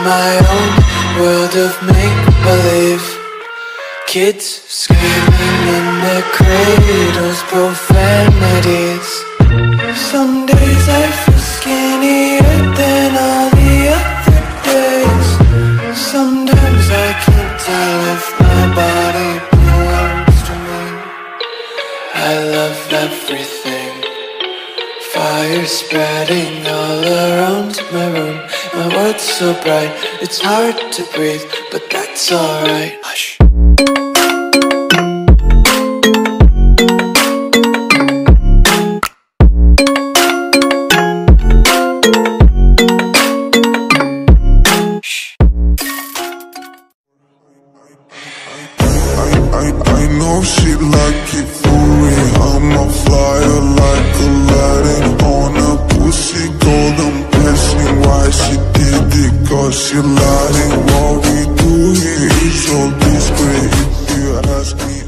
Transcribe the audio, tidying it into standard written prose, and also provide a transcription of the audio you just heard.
my own world of make-believe. Kids screaming in their cradles, profanities. Some days I feel skinnier than all the other days. Sometimes I can't tell if my body belongs to me. I love everything. Fire spreading all around my room. My world's so bright, it's hard to breathe, but that's alright. Hush. I know she like it for me. I'm a flyer like Aladdin on a pussy golden blessing. Why she did it? Cause she lying. What we do here is all discreet. If you ask me